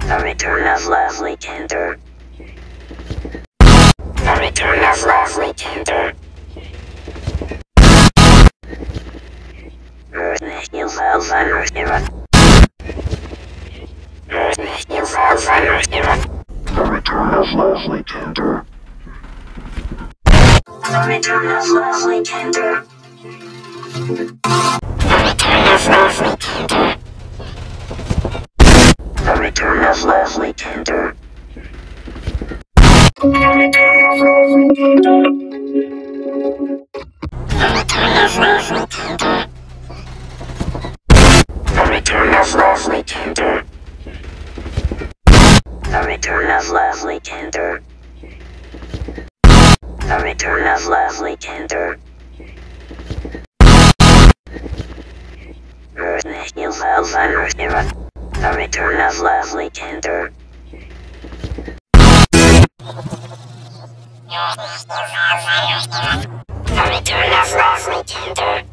The Return of Lovelykinder. The Return of Lovelykinder. The Return of Lovelykinder. The Return of Lovelykinder. The Return of Lovelykinder. The Return of Lovelykinder. The Return of Lovelykinder. The Return of Lovelykinder. The Return of Lovelykinder. The Return of Lovelykinder. The Return of Lovelykinder. The Return of Lovelykinder. The Return of Lovelykinder.